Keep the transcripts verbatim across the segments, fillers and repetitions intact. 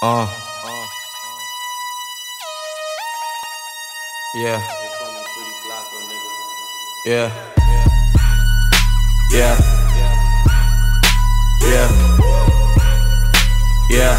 Uh. Yeah. Yeah. Yeah. Yeah. Yeah.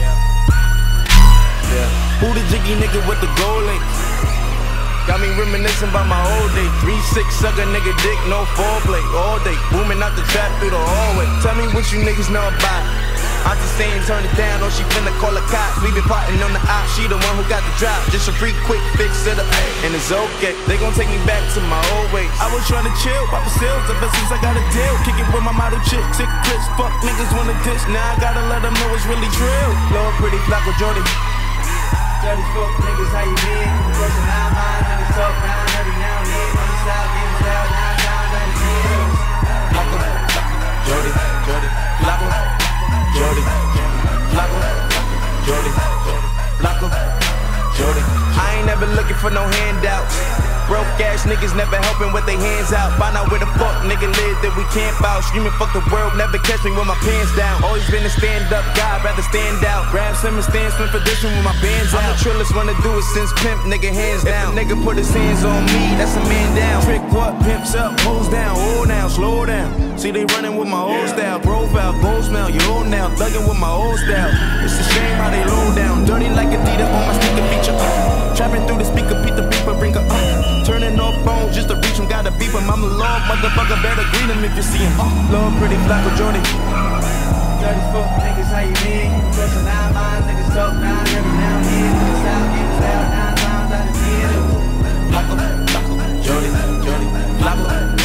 Yeah. Who the jiggy nigga with the gold links? Got me reminiscing about my old day. three six sucker nigga dick, no foreplay. All day, booming out the trap through the hallway. Tell me what you niggas know about it. I just saying turn it down, or she finna call a cop. We been plotting on the op, she the one who got the drop. Just a free quick fix to the and it's okay. They gon' take me back to my old ways. I was trying to chill, pop the sales ever since I got a deal. Kick it with my model chick, sick clips, fuck niggas wanna diss. Now I gotta let them know it's really trill. Lord pretty Flacko Jordy. Dirty fuck niggas, how you been? Person out mine, niggas talk down every now and then. On the side, getting style nine times out of ten. Flacko, Jordy, Jordy, Flacko, Jordy, Flacko, Jordy, Flacko, Jordy. I ain't never looking for no handouts. Broke ass niggas never helping with their hands out. Find out where the fuck nigga live that we camp out. Screaming fuck the world, never catch me with my pants down. Always been a stand up guy, rather stand out. Grab some and stand spin for dishing with my bands out. I'm the trillest one to do it since pimp, nigga hands down. If a nigga put his hands on me, that's a man down. Trick what, pimps up, hoes down, hold down, slow down. See they running with my old style, profile, gold smell, you old now, thugging with my old style. It's a shame how they low down, dirty like Adidas on my sneaker feature. Uh. Trapping through the speaker, beat the beeper, bring her up. Turning off phones just to reach him, gotta beep him. I'm a lord, motherfucker, better greet him if you see him. Uh. Lord pretty Flacko Jordy. Dirty fuck niggas, how you been? Pressing nine lines, niggas talk nine every now and then. Niggas out, getting style nine times out of ten. Flacko, Flacko, Jordy, Jordy, Flacko.